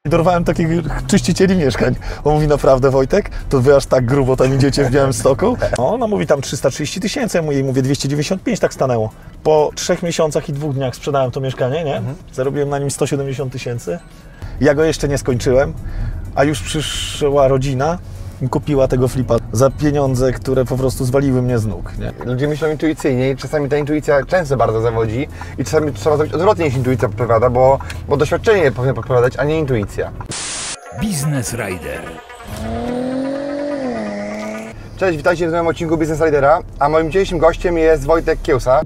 Dorwałem takich czyścicieli mieszkań. On mówi, naprawdę Wojtek, to wy aż tak grubo tam idziecie w Białymstoku? Ona mówi tam 330 000, ja jej mówię 295, tak stanęło. Po 3 miesiącach i 2 dniach sprzedałem to mieszkanie, nie? Zarobiłem na nim 170 000. Ja go jeszcze nie skończyłem, a już przyszła rodzina i kupiła tego flipa za pieniądze, które po prostu zwaliły mnie z nóg, nie? Ludzie myślą intuicyjnie i czasami ta intuicja często bardzo zawodzi i czasami trzeba zrobić odwrotnie niż intuicja podpowiada, bo doświadczenie powinno podpowiadać, a nie intuicja. Business Rider. Cześć, witajcie w nowym odcinku Business Ridera, a moim dzisiejszym gościem jest Wojtek Kiełsa.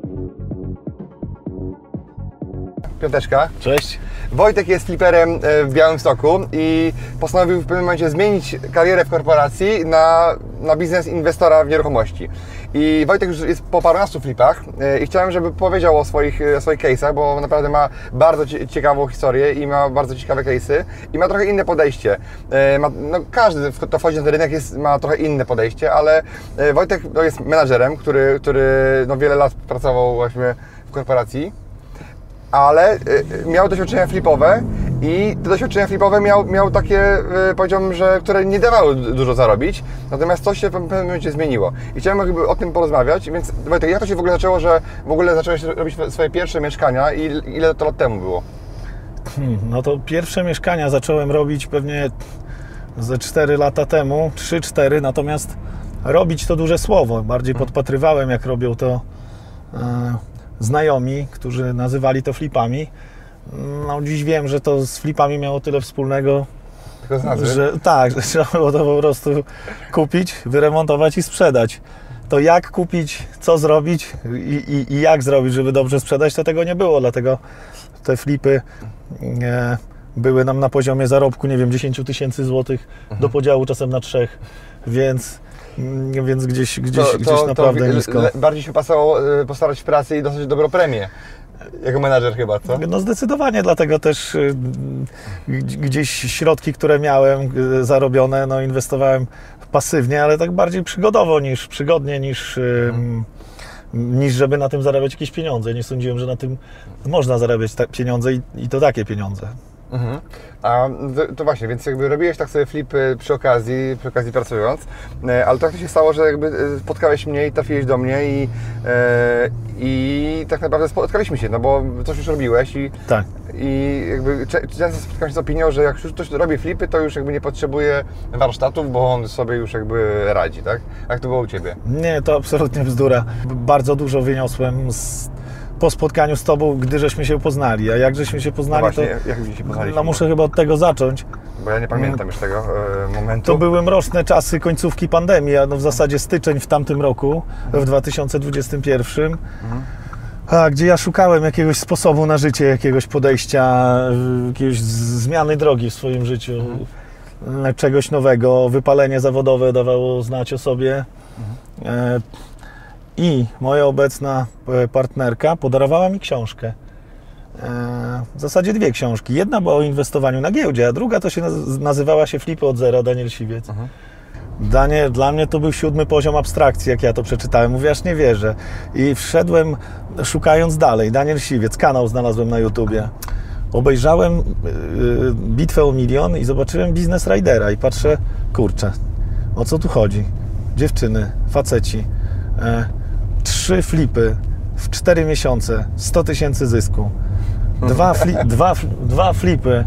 Piąteczka. Cześć. Wojtek jest fliperem w Białymstoku i postanowił w pewnym momencie zmienić karierę w korporacji na biznes inwestora w nieruchomości. I Wojtek już jest po parunastu flipach i chciałem, żeby powiedział o swoich case'ach, bo naprawdę ma bardzo ciekawą historię i ma bardzo ciekawe case'y i ma trochę inne podejście. Każdy, kto wchodzi na ten rynek, ma trochę inne podejście, ale Wojtek jest menadżerem, który wiele lat pracował właśnie w korporacji, ale miał doświadczenia flipowe i te doświadczenia flipowe miał takie, powiedziałbym, że które nie dawały dużo zarobić, natomiast coś się w pewnym momencie zmieniło. I chciałem jakby o tym porozmawiać, więc Wojtek, jak to się w ogóle zaczęło, że w ogóle zacząłeś robić swoje pierwsze mieszkania i ile to lat temu było? No to pierwsze mieszkania zacząłem robić pewnie ze 4 lata temu, 3-4, natomiast robić to duże słowo. Bardziej podpatrywałem, jak robią to znajomi, którzy nazywali to flipami. No dziś wiem, że to z flipami miało tyle wspólnego, że trzeba było to po prostu kupić, wyremontować i sprzedać. To jak kupić, co zrobić i jak zrobić, żeby dobrze sprzedać, to tego nie było, dlatego te flipy były nam na poziomie zarobku, nie wiem, 10 000 złotych do podziału czasem na 3, więc gdzieś naprawdę nisko. Bardziej się pasowało postarać w pracy i dostać dobrą premię. Jako menadżer chyba, co? No zdecydowanie, dlatego też gdzieś środki, które miałem zarobione, inwestowałem pasywnie, ale tak bardziej przygodnie niż żeby na tym zarabiać jakieś pieniądze. Nie sądziłem, że na tym można zarabiać pieniądze i to takie pieniądze. A to właśnie, więc jakby robiłeś tak sobie flipy przy okazji pracując, ale tak to się stało, że jakby spotkałeś mnie i trafiłeś do mnie i tak naprawdę spotkaliśmy się, no bo coś już robiłeś tak. I jakby często spotkałem się z opinią, że jak już ktoś robi flipy, to już jakby nie potrzebuje warsztatów, bo on sobie już jakby radzi, tak? Jak to było u Ciebie? Nie, to absolutnie bzdura. Bardzo dużo wyniosłem po spotkaniu z Tobą, gdy żeśmy się poznali. A jak żeśmy się poznali, no właśnie, jak się poznaliśmy? No muszę chyba od tego zacząć. Bo ja nie pamiętam już tego momentu. To były mroczne czasy końcówki pandemii, a w zasadzie styczeń w tamtym roku, w 2021. Gdzie ja szukałem jakiegoś sposobu na życie, jakiegoś podejścia, jakiejś zmiany drogi w swoim życiu, czegoś nowego. Wypalenie zawodowe dawało znać o sobie. I moja obecna partnerka podarowała mi książkę. W zasadzie 2 książki. Jedna była o inwestowaniu na giełdzie, a druga to się nazywała się Flipy od zera, Daniel Siwiec. Dla mnie to był 7. poziom abstrakcji, jak ja to przeczytałem. Mówię, aż nie wierzę. I wszedłem szukając dalej. Daniel Siwiec, kanał znalazłem na YouTubie. Obejrzałem Bitwę o milion i zobaczyłem Business Ridera i patrzę, kurczę, o co tu chodzi? Dziewczyny, faceci. 3 flipy w 4 miesiące, 100 000 zysku. 2 flipy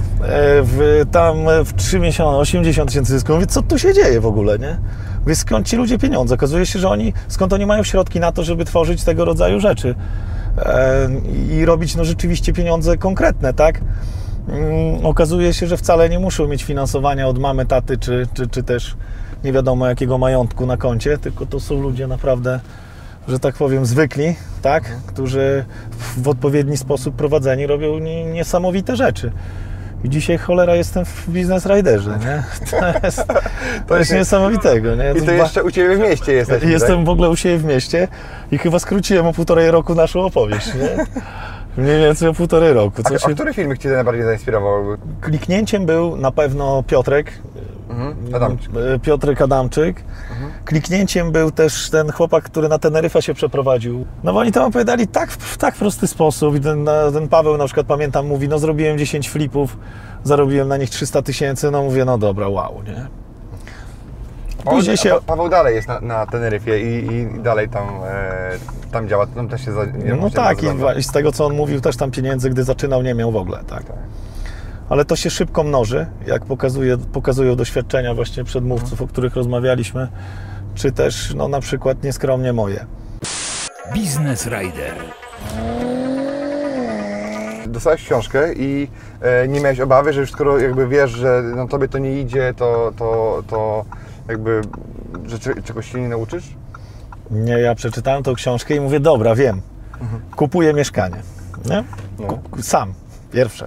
w 3 miesiące, 80 000 zysku. Mówię, co tu się dzieje w ogóle, nie? Mówię, skąd ci ludzie pieniądze? Okazuje się, że skąd oni mają środki na to, żeby tworzyć tego rodzaju rzeczy i robić rzeczywiście pieniądze konkretne, tak? Okazuje się, że wcale nie muszą mieć finansowania od mamy, taty, czy też nie wiadomo jakiego majątku na koncie, tylko to są ludzie naprawdę, że tak powiem, zwykli, tak? Którzy w odpowiedni sposób prowadzeni robią niesamowite rzeczy. I dzisiaj cholera jestem w Business Riderze, nie? To jest niesamowitego, nie? I to jeszcze u Ciebie w mieście jesteś. Jestem w ogóle u siebie w mieście i chyba skróciłem o 1,5 roku naszą opowieść, nie? Mniej więcej o 1,5 roku. A który filmik Cię najbardziej zainspirował? Kliknięciem był na pewno Piotrek. Adamczyk. Piotrek Adamczyk. Kliknięciem był też ten chłopak, który na Teneryfę się przeprowadził. No bo oni tam opowiadali w tak prosty sposób. I ten Paweł na przykład, pamiętam, mówi, no zrobiłem 10 flipów, zarobiłem na nich 300 000, no mówię, no dobra, wow, nie? Później Paweł dalej jest na Teneryfie i dalej tam działa, tam też się no tak, i z tego co on mówił, też tam pieniędzy, gdy zaczynał, nie miał w ogóle, tak. Ale to się szybko mnoży, jak pokazują doświadczenia właśnie przedmówców, o których rozmawialiśmy, czy też no, na przykład nieskromnie moje. Biznes Rider. Dostałeś książkę i nie miałeś obawy, że już skoro jakby wiesz, że no, tobie to nie idzie, to jakby że czegoś się nie nauczysz? Nie, ja przeczytałem tą książkę i mówię, dobra, wiem, kupuję mieszkanie, nie? Sam, pierwsze.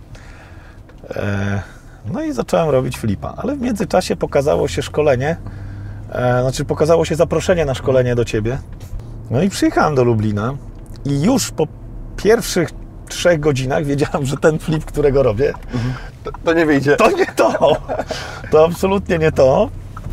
No i zacząłem robić flipa, ale w międzyczasie pokazało się szkolenie, pokazało się zaproszenie na szkolenie do Ciebie. No i przyjechałem do Lublina i już po pierwszych 3 godzinach wiedziałem, że ten flip, którego robię, to nie wyjdzie. To nie to. To absolutnie nie to.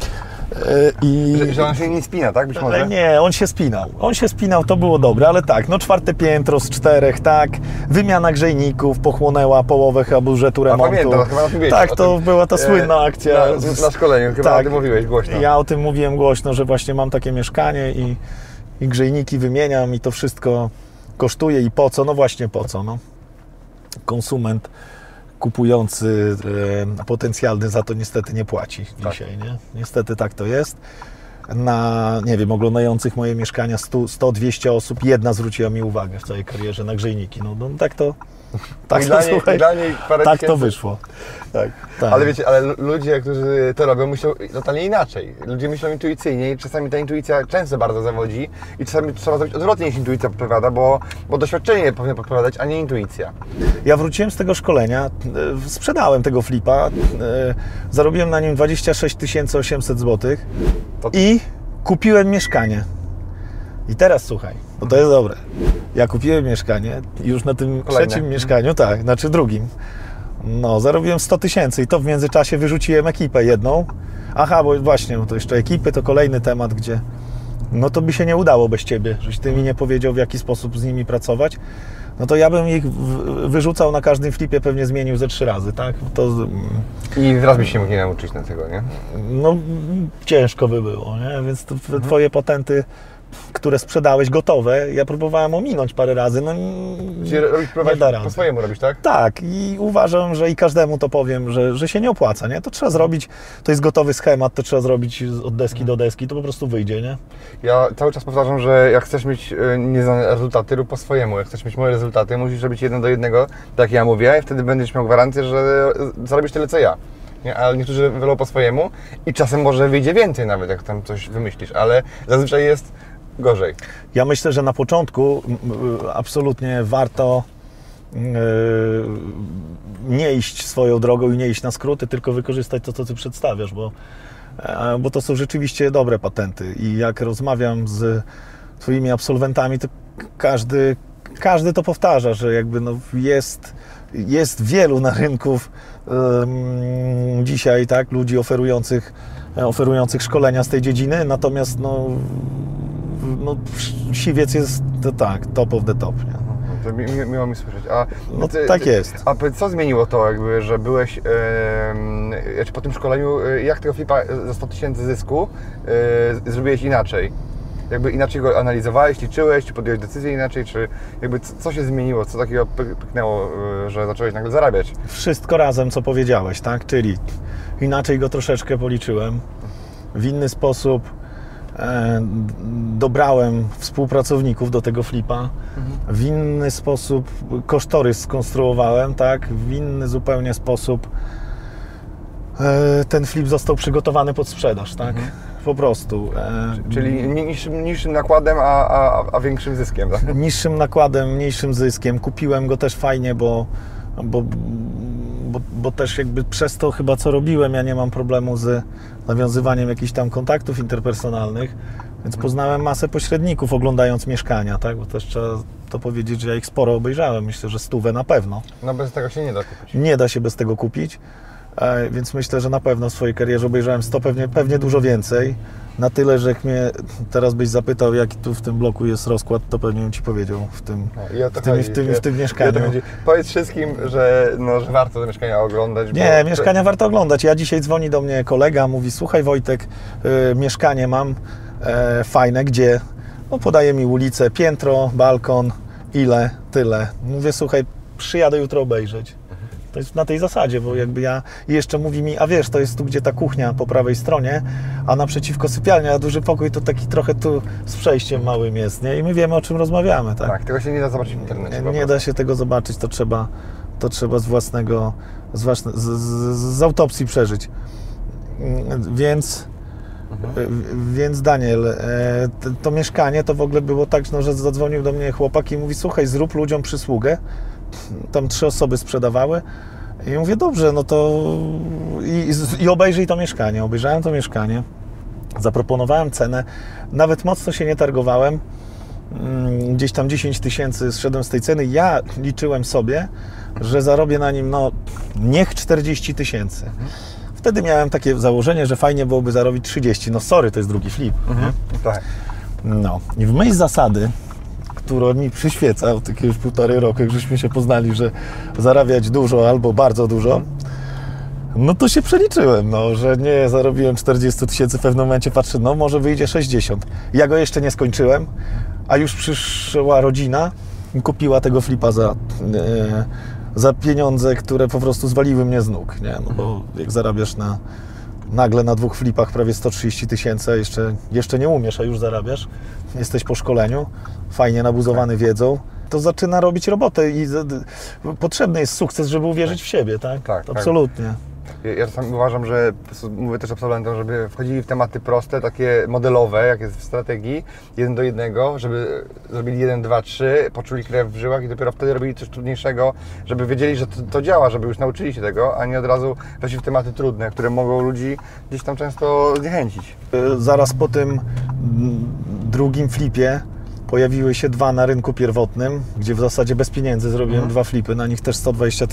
Że on się nie spina, tak? Być może? Nie, on się spinał. On się spinał, to było dobre, ale tak, no 4. piętro z 4, tak. Wymiana grzejników pochłonęła połowę chyba budżetu remontu. Pamiętam, chyba mówiłeś. Tak, to była ta słynna akcja. Na szkoleniu, chyba o tym mówiłeś głośno. Ja o tym mówiłem głośno, że właśnie mam takie mieszkanie i grzejniki wymieniam i to wszystko kosztuje i po co? No właśnie po co, no. Konsument kupujący potencjalny za to niestety nie płaci dzisiaj, nie? Niestety tak to jest. Na, nie wiem, oglądających moje mieszkania 100-200 osób, jedna zwróciła mi uwagę w całej karierze na grzejniki. No tak to... Tak, tak to wyszło. Tak. Ale wiecie, ale ludzie, którzy to robią, myślą totalnie inaczej. Ludzie myślą intuicyjnie i czasami ta intuicja często bardzo zawodzi i czasami trzeba zrobić odwrotnie niż intuicja podpowiada, bo doświadczenie powinno podpowiadać, a nie intuicja. Ja wróciłem z tego szkolenia, sprzedałem tego flipa, zarobiłem na nim 26 800 zł i kupiłem mieszkanie. I teraz słuchaj, bo to jest dobre. Ja kupiłem mieszkanie i już na tym trzecim mieszkaniu, tak, znaczy drugim, no zarobiłem 100 000 i to w międzyczasie wyrzuciłem ekipę jedną. Aha, bo właśnie, to jeszcze ekipy to kolejny temat, gdzie no to by się nie udało bez Ciebie, żeś Ty mi nie powiedział, w jaki sposób z nimi pracować. No to ja bym ich wyrzucał na każdym flipie, pewnie zmienił ze 3 razy, tak? I teraz byś się mógł nie nauczyć na tego, nie? No ciężko by było, nie? Więc Twoje patenty, które sprzedałeś gotowe, ja próbowałem ominąć parę razy, no nie da rady. Po swojemu robisz, tak? Tak, i uważam, że i każdemu to powiem, że się nie opłaca, nie? To trzeba zrobić, to jest gotowy schemat, to trzeba zrobić od deski do deski, to po prostu wyjdzie, nie? Ja cały czas powtarzam, że jak chcesz mieć nieznane rezultaty, rób po swojemu. Jak chcesz mieć moje rezultaty, musisz robić 1 do 1, tak jak ja mówię, i wtedy będziesz miał gwarancję, że zarobisz tyle, co ja. Nie? Ale niektórzy wolą po swojemu i czasem może wyjdzie więcej nawet, jak tam coś wymyślisz, ale zazwyczaj jest gorzej. Ja myślę, że na początku absolutnie warto nie iść swoją drogą i nie iść na skróty, tylko wykorzystać to, co Ty przedstawiasz, bo to są rzeczywiście dobre patenty i jak rozmawiam z Twoimi absolwentami, to każdy to powtarza, że jakby no jest wielu na rynku dzisiaj, tak, ludzi oferujących szkolenia z tej dziedziny, natomiast no siwiec jest tak, top of the top, nie? To miło mi słyszeć. Tak jest. A co zmieniło to, jakby, że byłeś po tym szkoleniu, jak tego flipa za 100 000 zysku zrobiłeś inaczej? Jakby inaczej go analizowałeś, liczyłeś, czy podjąłeś decyzję inaczej, czy jakby co się zmieniło, co takiego pyknęło, że zacząłeś nagle zarabiać? Wszystko razem, co powiedziałeś, tak? Czyli inaczej go troszeczkę policzyłem, w inny sposób dobrałem współpracowników do tego flipa, w inny sposób kosztorys skonstruowałem, tak? W inny zupełnie sposób ten flip został przygotowany pod sprzedaż, tak? Po prostu. Czyli niższym nakładem, a większym zyskiem, tak? Niższym nakładem, mniejszym zyskiem. Kupiłem go też fajnie, bo też jakby przez to chyba co robiłem, ja nie mam problemu z nawiązywaniem jakichś tam kontaktów interpersonalnych, więc poznałem masę pośredników oglądając mieszkania, tak? Bo też trzeba warto powiedzieć, że ja ich sporo obejrzałem. Myślę, że 100 na pewno. No bez tego się nie da kupić. Nie da się bez tego kupić, więc myślę, że na pewno w swojej karierze obejrzałem 100, pewnie dużo więcej. Na tyle, że jak mnie teraz byś zapytał, jaki tu w tym bloku jest rozkład, to pewnie bym Ci powiedział w tym mieszkaniu. Powiedz wszystkim, że warto te mieszkania oglądać. Nie, mieszkania warto oglądać. Ja dzisiaj dzwoni do mnie kolega, mówi: słuchaj Wojtek, mieszkanie mam fajne, gdzie? No, podaje mi ulicę, piętro, balkon, ile, tyle. Mówię: słuchaj, przyjadę jutro obejrzeć. To jest na tej zasadzie, bo jakby i jeszcze mówi mi: a wiesz, to jest tu, gdzie ta kuchnia po prawej stronie, a naprzeciwko sypialnia, a duży pokój to taki trochę tu z przejściem małym jest, nie? I my wiemy, o czym rozmawiamy, tak? Tak, tego się nie da zobaczyć w internecie. Nie da się tego zobaczyć, to trzeba z autopsji przeżyć. Więc Daniel, to mieszkanie to w ogóle było tak, że zadzwonił do mnie chłopak i mówi: słuchaj, zrób ludziom przysługę. Tam 3 osoby sprzedawały i mówię: dobrze, no to i obejrzyj to mieszkanie. Obejrzałem to mieszkanie, zaproponowałem cenę, nawet mocno się nie targowałem, gdzieś tam 10 000 zszedłem z tej ceny. Ja liczyłem sobie, że zarobię na nim niech 40 000. Wtedy miałem takie założenie, że fajnie byłoby zarobić 30. No sorry, to jest drugi flip. Tak. No i w myśl zasady, która mi przyświeca od jakiegoś 1,5 roku, jak żeśmy się poznali, że zarabiać dużo albo bardzo dużo, no to się przeliczyłem, że nie zarobiłem 40 000, w pewnym momencie patrzę, może wyjdzie 60. Ja go jeszcze nie skończyłem, a już przyszła rodzina i kupiła tego flipa za pieniądze, które po prostu zwaliły mnie z nóg, nie? No bo jak zarabiasz nagle na 2 flipach prawie 130 000, jeszcze nie umiesz, a już zarabiasz, jesteś po szkoleniu, fajnie nabuzowany wiedzą, to zaczyna robić robotę i potrzebny jest sukces, żeby uwierzyć w siebie, tak? Tak. Absolutnie. Ja czasami uważam, że mówię też absolwentom, żeby wchodzili w tematy proste, takie modelowe, jak jest w strategii, 1 do 1, żeby zrobili 1, 2, 3, poczuli krew w żyłach i dopiero wtedy robili coś trudniejszego, żeby wiedzieli, że to działa, żeby już nauczyli się tego, a nie od razu weszli w tematy trudne, które mogą ludzi gdzieś tam często zniechęcić. Zaraz po tym drugim flipie pojawiły się 2 na rynku pierwotnym, gdzie w zasadzie bez pieniędzy zrobiłem 2 flipy, na nich też 120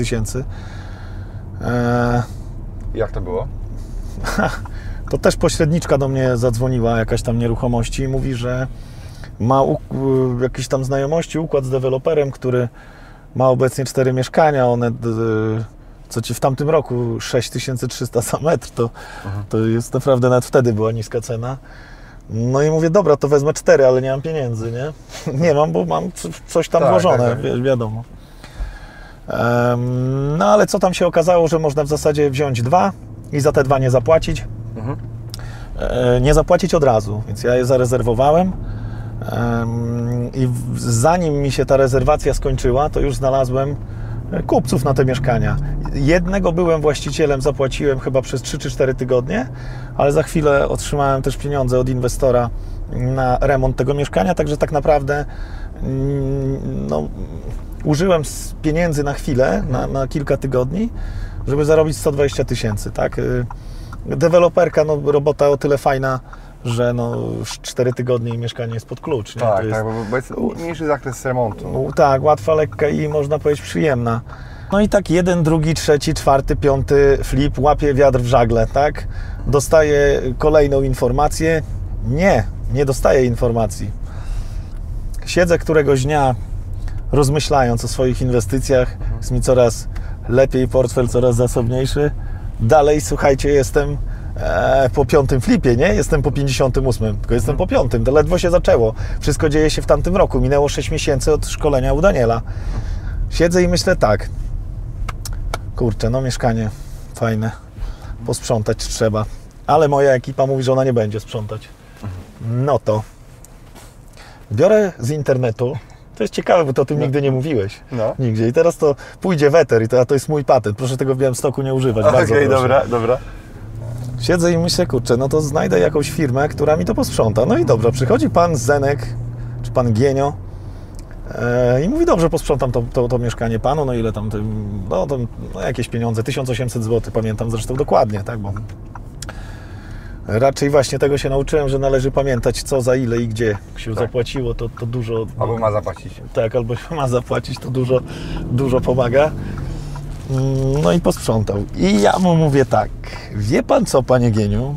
000. Jak to było? To też pośredniczka do mnie zadzwoniła, jakaś tam nieruchomości, i mówi, że ma jakieś tam znajomości, układ z deweloperem, który ma obecnie 4 mieszkania, one, co ci w tamtym roku 6300 za metr, to jest naprawdę, nawet wtedy była niska cena. No i mówię: dobra, to wezmę 4, ale nie mam pieniędzy, nie? Nie mam, bo mam coś tam włożone, wiadomo. No ale co tam się okazało, że można w zasadzie wziąć 2 i za te 2 nie zapłacić. Nie zapłacić od razu, więc ja je zarezerwowałem i zanim mi się ta rezerwacja skończyła, to już znalazłem kupców na te mieszkania. Jednego byłem właścicielem, zapłaciłem chyba przez 3 czy 4 tygodnie, ale za chwilę otrzymałem też pieniądze od inwestora na remont tego mieszkania, także tak naprawdę użyłem pieniędzy na chwilę, na kilka tygodni, żeby zarobić 120 000, tak? Deweloperka, robota o tyle fajna, że już 4 tygodnie i mieszkanie jest pod klucz. Nie? Tak, bo jest mniejszy zakres remontu. Tak, łatwa, lekka i można powiedzieć przyjemna. No i tak 1, 2, 3, 4, 5 flip, łapie wiatr w żagle, tak? Dostaję kolejną informację. Nie dostaję informacji. Siedzę któregoś dnia, rozmyślając o swoich inwestycjach, jest mi coraz lepiej, portfel coraz zasobniejszy. Dalej, słuchajcie, jestem po 5 flipie, nie? Jestem po 58, tylko jestem po 5, to ledwo się zaczęło. Wszystko dzieje się w tamtym roku, minęło 6 miesięcy od szkolenia u Daniela. Siedzę i myślę tak: kurczę, mieszkanie fajne, posprzątać trzeba, ale moja ekipa mówi, że ona nie będzie sprzątać. No to biorę z internetu. To jest ciekawe, bo to o tym nigdy nie mówiłeś. Nigdzie. I teraz to pójdzie weter i to jest mój patent. Proszę tego w Białymstoku nie używać. Bardzo proszę. Dobra. Siedzę i myślę: kurczę, to znajdę jakąś firmę, która mi to posprząta. No i dobrze, przychodzi pan Zenek, czy pan Gienio i mówi: dobrze, posprzątam to mieszkanie panu. No ile tam, jakieś pieniądze, 1800 zł, pamiętam zresztą dokładnie, tak, bo Raczej właśnie tego się nauczyłem, że należy pamiętać co, za ile i gdzie się Tak. zapłaciło, to dużo... Albo ma zapłacić. Tak, albo się ma zapłacić, to dużo pomaga. No i posprzątał. I ja mu mówię tak, wie pan co, panie Gieniu?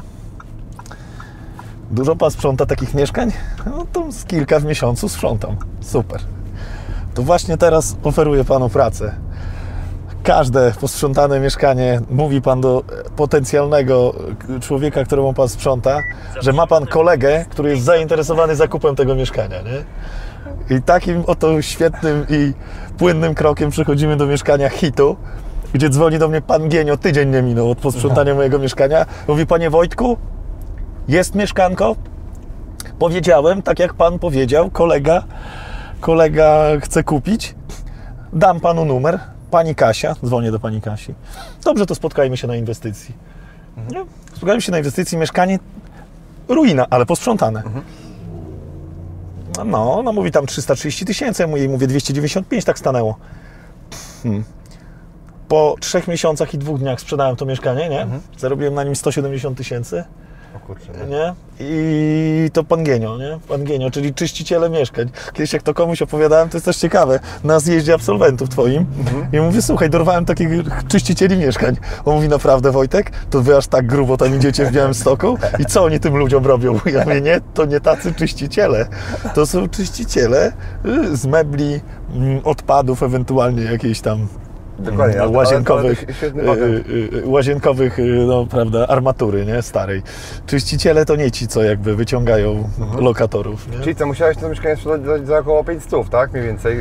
Dużo pan sprząta takich mieszkań? No to z kilka w miesiącu sprzątam. Super. To właśnie teraz oferuję panu pracę. Każde posprzątane mieszkanie, mówi pan do potencjalnego człowieka, któremu pan sprząta, że ma pan kolegę, który jest zainteresowany zakupem tego mieszkania, nie? I takim oto świetnym i płynnym krokiem przechodzimy do mieszkania hitu, gdzie dzwoni do mnie pan Gienio, tydzień nie minął od posprzątania mojego mieszkania. Mówi, panie Wojtku, jest mieszkanko? Powiedziałem, tak jak pan powiedział, kolega chce kupić, dam panu numer. Pani Kasia, dzwonię do pani Kasi. Dobrze, to spotkajmy się na inwestycji. Nie? Spotkajmy się na inwestycji, mieszkanie, ruina, ale posprzątane. No, ona mówi tam 330 000, ja jej mówię 295, tak stanęło. Po 3 miesiącach i 2 dniach sprzedałem to mieszkanie, nie? Zarobiłem na nim 170 000. O kurczę, Nie? I to pan Gienio, nie? Pan Gienio, czyli czyściciele mieszkań. Kiedyś jak to komuś opowiadałem, to jest też ciekawe, na zjeździe absolwentów twoim. I mówię, słuchaj, dorwałem takich czyścicieli mieszkań. On mówi, naprawdę Wojtek, to wy aż tak grubo tam idziecie w Białymstoku? I co oni tym ludziom robią? Ja mówię, nie, to nie tacy czyściciele. To są czyściciele z mebli, odpadów, ewentualnie jakiejś tam dokładnie, łazienkowych, no prawda, armatury, nie, starej. Czyściciele to nie ci, co jakby wyciągają lokatorów, nie? Czyli co, musiałeś to mieszkanie sprzedać za około 500, tak? Mniej więcej.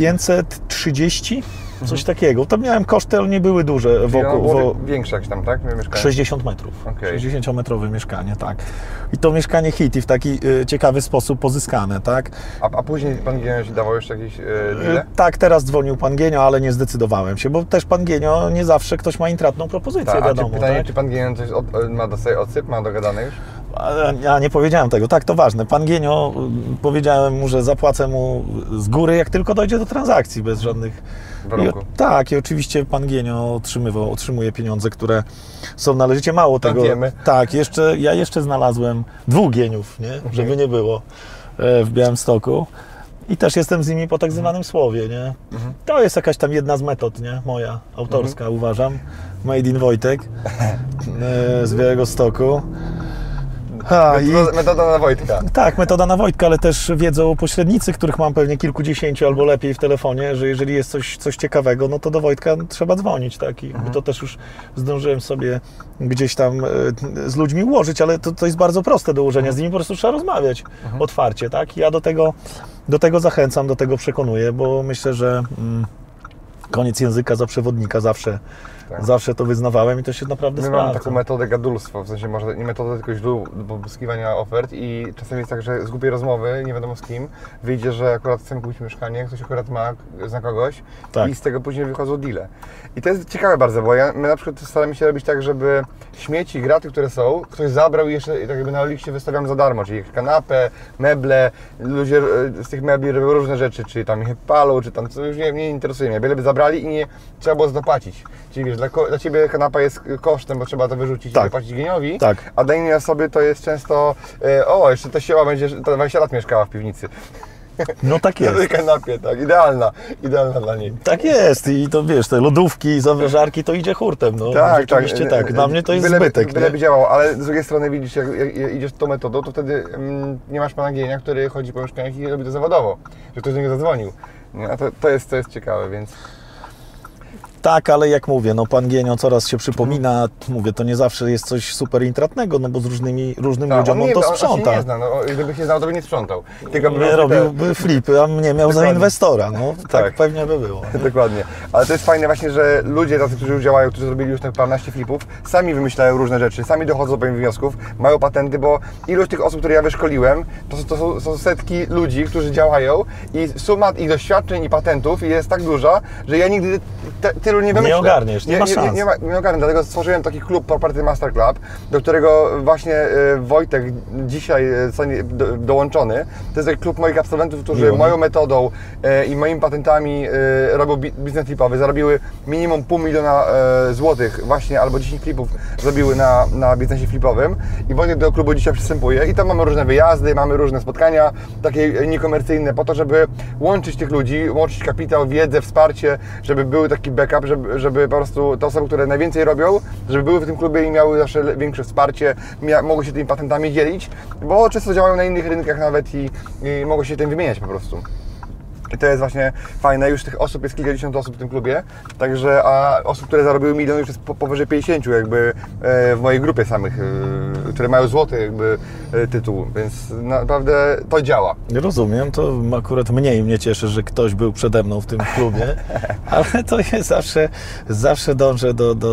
530? Coś takiego. Tam miałem koszty, ale nie były duże. Większe jakieś tam, tak? Mieszkanie. 60 metrów. Okay. 60-metrowe mieszkanie, tak. I to mieszkanie hit i w taki ciekawy sposób pozyskane, tak? A później pan Gienio ci dawał jeszcze jakieś deale? Tak, teraz dzwonił pan Gienio, ale nie zdecydowałem się, bo też pan Gienio nie zawsze ktoś ma intratną propozycję, Tak, wiadomo. pytanie, tak? czy pan Gienio coś ma sobie odsyp, ma dogadane już? Ja nie powiedziałem tego. Tak, to ważne. Pan Gienio, powiedziałem mu, że zapłacę mu z góry, jak tylko dojdzie do transakcji, bez żadnych... warunków. Tak, i oczywiście pan Gienio otrzymuje pieniądze, które są należycie. Mało tego. Wiemy. Tak, ja jeszcze znalazłem 2 Gieniów, nie? Żeby nie było, w Białymstoku. I też jestem z nimi po tak zwanym słowie, nie? To jest jakaś tam jedna z metod, nie? Moja, autorska, uważam. Made in Wojtek z Białegostoku. Metoda na Wojtka. Tak, metoda na Wojtka, ale też wiedzą pośrednicy, których mam pewnie kilkudziesięciu albo lepiej w telefonie, że jeżeli jest coś ciekawego, no to do Wojtka trzeba dzwonić, tak? I to też już zdążyłem sobie gdzieś tam z ludźmi ułożyć, ale to jest bardzo proste do ułożenia, z nimi po prostu trzeba rozmawiać otwarcie, tak? Ja do tego zachęcam, do tego przekonuję, bo myślę, że koniec języka za przewodnika zawsze. Tak. Zawsze to wyznawałem i to się naprawdę sprawdza. Mamy taką metodę gadulstwa, w sensie może nie metodę, tylko źródło do pozyskiwania ofert i czasem jest tak, że z głupiej rozmowy, nie wiadomo z kim, wyjdzie, że akurat chcemy kupić mieszkanie, ktoś akurat zna kogoś i z tego później wychodzą deale. I to jest ciekawe bardzo, bo my na przykład staramy się robić tak, żeby śmieci, graty, które są, ktoś zabrał i jeszcze tak jakby na liście wystawiamy za darmo, czyli kanapę, meble, ludzie z tych mebli robią różne rzeczy, czy tam je palą, czy tam, co już nie interesuje mnie, byleby zabrali i nie trzeba było zapłacić. Czyli wiesz, dla Ciebie kanapa jest kosztem, bo trzeba to wyrzucić i zapłacić Gieniowi, a dla innej osoby to jest często, jeszcze ta siła będzie 20 lat mieszkała w piwnicy. No tak jest. Na tej kanapie, tak, idealna dla niej. Tak jest i to wiesz, te lodówki, zamrażarki to idzie hurtem, no tak, rzeczywiście tak. Dla mnie to jest zbytek. Byleby działało, ale z drugiej strony widzisz, jak idziesz tą metodą, to wtedy nie masz pana Gienia, który chodzi po mieszkaniach i robi to zawodowo, że ktoś do niego zadzwonił. A to jest ciekawe, więc... Tak, ale jak mówię, no pan Gienio coraz się przypomina, mówię, to nie zawsze jest coś super intratnego, no bo z różnym ludziom on to sprząta. On się nie zna, no, gdyby się znał, to by nie sprzątał. Tylko by robiłby flipy, a mnie miał za inwestora, no tak pewnie by było. Dokładnie, ale to jest fajne właśnie, że ludzie tacy, którzy już działają, którzy zrobili już tak paręnaście flipów, sami wymyślają różne rzeczy, sami dochodzą do pewnych wniosków, mają patenty, bo ilość tych osób, które ja wyszkoliłem, to są setki ludzi, którzy działają i suma ich doświadczeń i patentów jest tak duża, że ja nigdy tylu nie wymyślę. Nie ogarniesz, nie ma szans. Nie ogarnę, dlatego stworzyłem taki klub Property Master Club, do którego właśnie Wojtek dzisiaj dołączony. To jest taki klub moich absolwentów, którzy moją metodą i moimi patentami robią biznes flipowy. Zarobiły minimum $500 000 złotych właśnie, albo 10 flipów zrobiły na biznesie flipowym. I Wojtek do klubu dzisiaj przystępuje i tam mamy różne wyjazdy, mamy różne spotkania, takie niekomercyjne, po to, żeby łączyć tych ludzi, łączyć kapitał, wiedzę, wsparcie, żeby był taki backup, żeby po prostu te osoby, które najwięcej robią, żeby były w tym klubie i miały zawsze większe wsparcie, mogły się tymi patentami dzielić, bo często działają na innych rynkach nawet i mogą się tym wymieniać po prostu. I to jest właśnie fajne, już tych osób jest kilkadziesiąt osób w tym klubie, także, a osób, które zarobiły milion już jest powyżej 50 jakby w mojej grupie samych, które mają złoty jakby tytuł, więc naprawdę to działa. Rozumiem, to akurat mniej mnie cieszy, że ktoś był przede mną w tym klubie, ale to jest zawsze dążę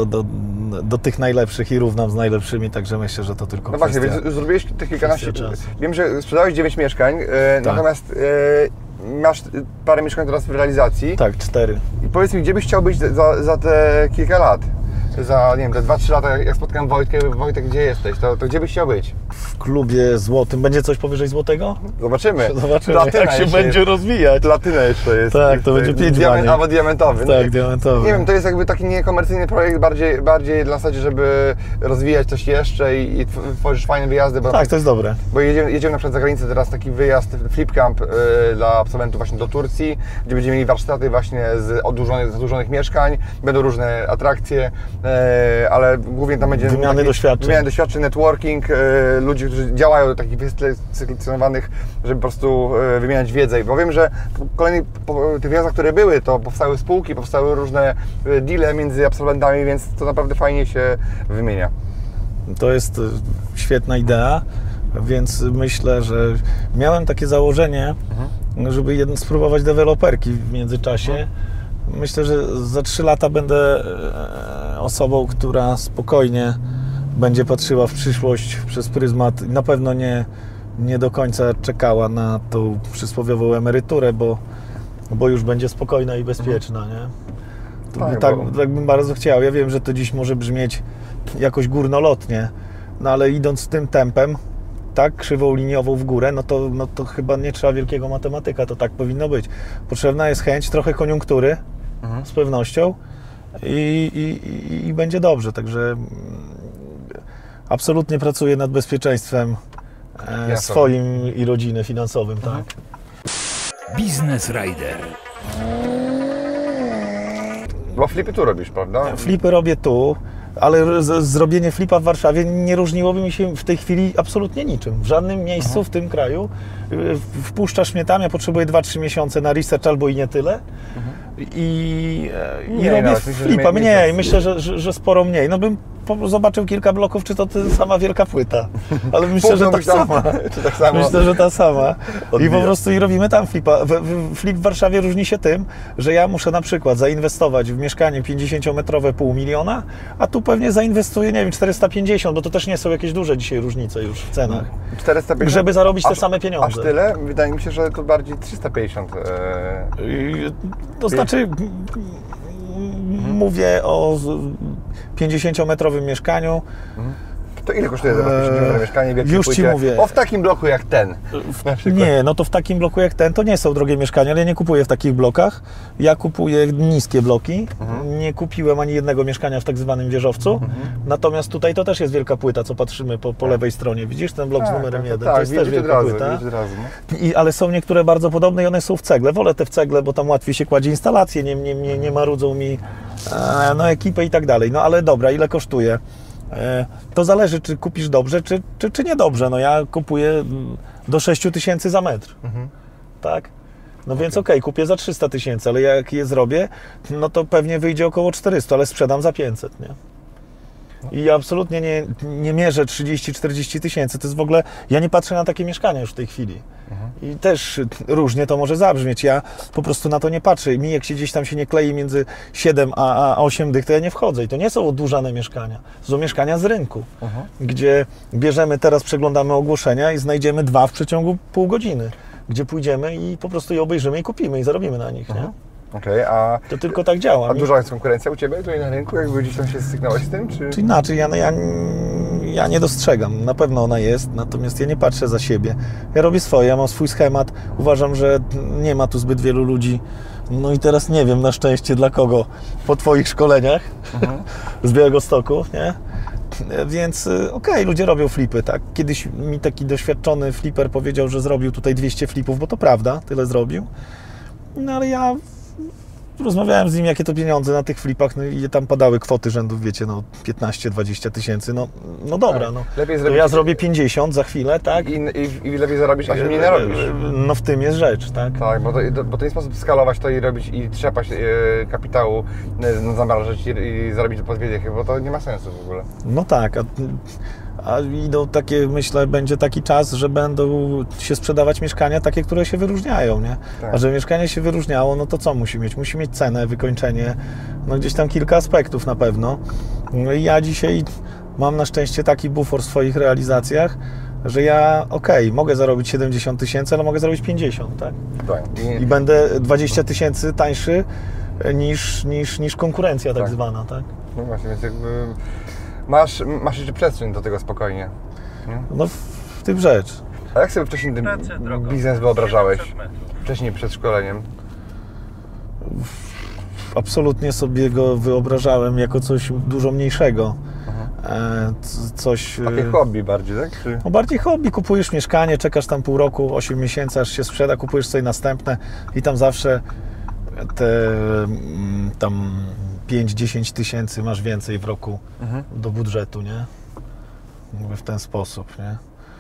do tych najlepszych i równam z najlepszymi, także myślę, że to tylko no właśnie, więc zrobiłeś tych kilkanaście, wiem, że sprzedałeś 9 mieszkań, natomiast masz parę mieszkań teraz w realizacji. Tak, 4. I powiedz mi, gdzie byś chciał być za te kilka lat? Za, nie wiem, te 2-3 lata, jak spotkam Wojtek, gdzie jesteś? To gdzie byś chciał być? W klubie złotym. Będzie coś powyżej złotego? Zobaczymy. Platyna jak się będzie rozwijać. Platyna jeszcze jest. Tak, to będzie 5 albo diamentowy. Tak, diamentowy. Nie wiem, to jest jakby taki niekomercyjny projekt, bardziej dla zasadzie, żeby rozwijać coś jeszcze i tworzyć fajne wyjazdy. Bo tak, to jest dobre. Bo jedziemy na przykład za granicę teraz, taki wyjazd Flip Camp dla absolwentów właśnie do Turcji, gdzie będziemy mieli warsztaty właśnie z zadłużonych mieszkań, będą różne atrakcje, ale głównie tam będzie wymiany doświadczeń, networking, ludzi, którzy działają do takich wyselekcjonowanych, żeby po prostu wymieniać wiedzę. Bo wiem, że po tych wyjazdach, które były, to powstały spółki, powstały różne deale między absolwentami, więc to naprawdę fajnie się wymienia. To jest świetna idea, więc myślę, że miałem takie założenie, żeby spróbować deweloperki w międzyczasie. Myślę, że za 3 lata będę osobą, która spokojnie będzie patrzyła w przyszłość przez pryzmat, na pewno nie do końca czekała na tą przysłowiową emeryturę, bo już będzie spokojna i bezpieczna, nie? Tak bym bardzo chciał. Ja wiem, że to dziś może brzmieć jakoś górnolotnie, no ale idąc tym tempem, tak, krzywą liniową w górę, no to chyba nie trzeba wielkiego matematyka, to tak powinno być. Potrzebna jest chęć, trochę koniunktury, z pewnością i będzie dobrze, także absolutnie pracuję nad bezpieczeństwem swoim i rodziny finansowym, tak. Biznes Rider. Bo flipy tu robisz, prawda? Flipy robię tu, ale zrobienie flipa w Warszawie nie różniłoby mi się w tej chwili absolutnie niczym. W żadnym miejscu w tym kraju. Wpuszczasz mnie tam, ja potrzebuję 2-3 miesiące na research albo i nie tyle. I robię flipa mniej. Myślę, że sporo mniej. No bym zobaczył kilka bloków, czy to sama wielka płyta. Ale myślę, że ta sama. Myślę, że ta sama. I po prostu robimy tam flipa. Flip w Warszawie różni się tym, że ja muszę na przykład zainwestować w mieszkanie 50-metrowe $500 000, a tu pewnie zainwestuję, nie wiem, 450, bo to też nie są jakieś duże dzisiaj różnice już w cenach. 450? Żeby zarobić te same pieniądze. Aż tyle? Wydaje mi się, że to bardziej 350. To znaczy, mówię o 50-metrowym mieszkaniu. To ile kosztuje za 50-metrowe mieszkanie? W już Ci mówię. W takim bloku jak ten. Nie, no to w takim bloku jak ten to nie są drogie mieszkania, ale ja nie kupuję w takich blokach. Ja kupuję niskie bloki. Nie kupiłem ani jednego mieszkania w tak zwanym wieżowcu. Natomiast tutaj to też jest wielka płyta, co patrzymy po lewej stronie. Widzisz ten blok z numerem 1? To jest też wielka płyta. Ale są niektóre bardzo podobne i one są w cegle. Wolę te w cegle, bo tam łatwiej się kładzie instalacje, nie marudzą mi ekipę i tak dalej. No ale dobra, ile kosztuje? To zależy, czy kupisz dobrze, czy niedobrze. No ja kupuję do 6 000 za metr. Tak? No więc okej, kupię za 300 000, ale jak je zrobię, no to pewnie wyjdzie około 400, ale sprzedam za 500, nie? I ja absolutnie nie mierzę 30-40 tysięcy. To jest w ogóle, ja nie patrzę na takie mieszkania już w tej chwili. I też różnie to może zabrzmieć. Ja po prostu na to nie patrzę. Mi jak się gdzieś tam się nie klei między 7 a 8 dych, to ja nie wchodzę. I to nie są oddłużane mieszkania. To są mieszkania z rynku, gdzie bierzemy, teraz przeglądamy ogłoszenia i znajdziemy 2 w przeciągu pół godziny, gdzie pójdziemy i po prostu je obejrzymy i kupimy i zarobimy na nich, nie? Okej, a To tylko tak działa. duża jest konkurencja u Ciebie tutaj na rynku? Jakby gdzieś tam się styknąłeś z tym, czy... Czy inaczej, ja nie dostrzegam, na pewno ona jest, natomiast ja nie patrzę za siebie. Ja robię swoje, ja mam swój schemat, uważam, że nie ma tu zbyt wielu ludzi. No i teraz nie wiem, na szczęście dla kogo, po Twoich szkoleniach z Białegostoku, nie? Więc okej, ludzie robią flipy, tak? Kiedyś mi taki doświadczony fliper powiedział, że zrobił tutaj 200 flipów, bo to prawda, tyle zrobił. No ale ja rozmawiałem z nim, jakie to pieniądze na tych flipach, no i tam padały kwoty rzędu, wiecie, no 15-20 tysięcy, no dobra, Tak. no. Lepiej To zrobić- ja zrobię 50 za chwilę, tak? I lepiej zarobić, a się mniej narobisz. No w tym jest rzecz, tak? Tak, bo to nie sposób skalować to i robić i trzepać kapitału, zamrażać i zarobić po dwie dychy, bo to nie ma sensu w ogóle. No tak, a idą takie, myślę, będzie taki czas, że będą się sprzedawać mieszkania takie, które się wyróżniają, nie? Tak. A żeby mieszkanie się wyróżniało, no to co musi mieć? Musi mieć cenę, wykończenie, no gdzieś tam kilka aspektów na pewno. No i ja dzisiaj mam na szczęście taki bufor w swoich realizacjach, że ja, mogę zarobić 70 tysięcy, ale mogę zarobić 50, tak? Tak. I będę 20 tysięcy tańszy niż konkurencja tak Tak. zwana, tak? No właśnie, więc jakby masz jeszcze przestrzeń do tego spokojnie. Nie? No w tym rzecz. A jak sobie wcześniej ten biznes wyobrażałeś? Wcześniej przed szkoleniem? Absolutnie sobie go wyobrażałem jako coś dużo mniejszego. Coś... Takie hobby bardziej, tak? Czy... No bardziej hobby, kupujesz mieszkanie, czekasz tam pół roku, 8 miesięcy, aż się sprzeda, kupujesz sobie następne i tam zawsze te tam 5-10 tysięcy masz więcej w roku do budżetu, nie? Mówię w ten sposób, nie?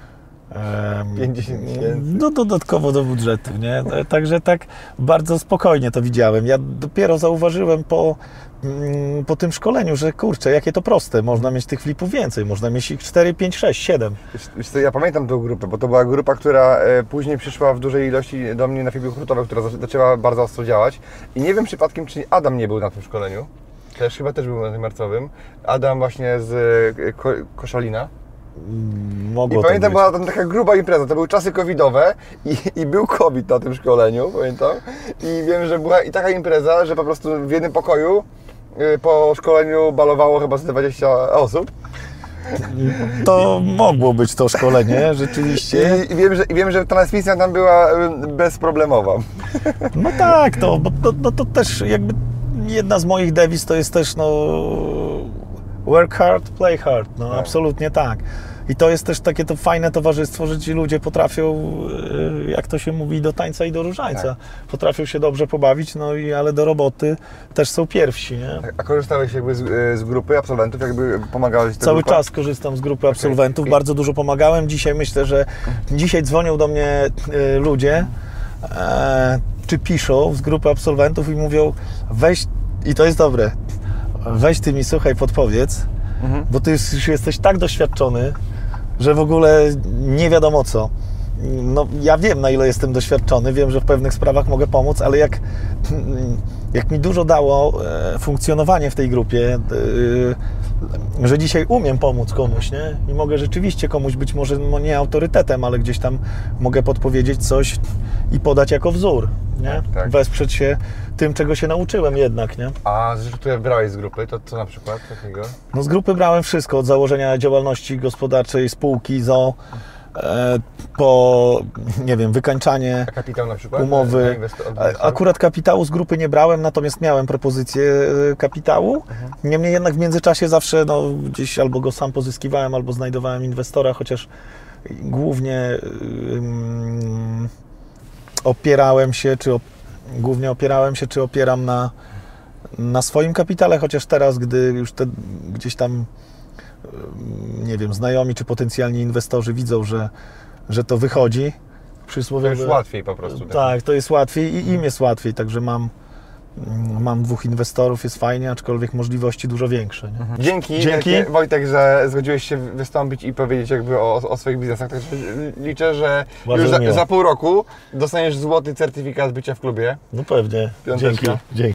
50 tysięcy. No dodatkowo do budżetu, nie? Także tak bardzo spokojnie to widziałem. Ja dopiero zauważyłem po tym szkoleniu, że kurczę, jakie to proste. Można mieć tych flipów więcej, można mieć ich 4, 5, 6, 7. Wiesz co, ja pamiętam tą grupę, bo to była grupa, która później przyszła w dużej ilości do mnie na filmie hurtowe, która zaczęła bardzo ostro działać. I nie wiem przypadkiem, czy Adam nie był na tym szkoleniu. Chyba też był na tym marcowym. Adam właśnie z Koszalina. Mogło I pamiętam, tak być. była tam taka gruba impreza, to były czasy covidowe i był COVID na tym szkoleniu, pamiętam. I wiem, że była i taka impreza, że po prostu w jednym pokoju po szkoleniu balowało chyba z 20 osób. To mogło być to szkolenie, rzeczywiście. I wiem, że transmisja tam była bezproblemowa. No tak, bo to też jakby jedna z moich dewiz to jest też work hard, play hard, no Tak. absolutnie tak. I to jest też takie to fajne towarzystwo, że ci ludzie potrafią, jak to się mówi, do tańca i do różańca. Tak. Potrafią się dobrze pobawić, ale do roboty też są pierwsi, nie? A korzystałeś jakby z grupy absolwentów, jakby pomagałeś Cały czas korzystam z grupy absolwentów, bardzo dużo pomagałem. Dzisiaj myślę, że dzisiaj dzwonią do mnie ludzie, czy piszą z grupy absolwentów i mówią, weź, i to jest dobre, weź ty mi, słuchaj, podpowiedz, bo ty już jesteś tak doświadczony, że w ogóle nie wiadomo co. No, ja wiem, na ile jestem doświadczony, wiem, że w pewnych sprawach mogę pomóc, ale jak mi dużo dało funkcjonowanie w tej grupie, że dzisiaj umiem pomóc komuś, nie? I mogę rzeczywiście komuś być może nie autorytetem, ale gdzieś tam mogę podpowiedzieć coś i podać jako wzór, nie? Tak. Wesprzeć się tym, czego się nauczyłem jednak, nie? A zresztą ty brałeś z grupy, to co na przykład takiego? No z grupy brałem wszystko, od założenia działalności gospodarczej, spółki, ZOO, po, nie wiem, wykańczanie A kapitał na przykład? umowy. Akurat kapitału z grupy nie brałem, natomiast miałem propozycję kapitału. Niemniej jednak w międzyczasie zawsze gdzieś albo go sam pozyskiwałem, albo znajdowałem inwestora, chociaż głównie opieram się, czy opieram na swoim kapitale, chociaż teraz, gdy już gdzieś tam, nie wiem, znajomi czy potencjalni inwestorzy widzą, że to wychodzi, To przysłowiowe... już łatwiej po prostu. Tak, to jest łatwiej i im jest łatwiej, także mam 2 inwestorów, jest fajnie, aczkolwiek możliwości dużo większe. Nie? Dzięki wielkie, Wojtek, że zgodziłeś się wystąpić i powiedzieć jakby o swoich biznesach. Także liczę, że Bardzo już miło. za pół roku dostaniesz złoty certyfikat bycia w klubie. No pewnie, Piąteczka. dzięki.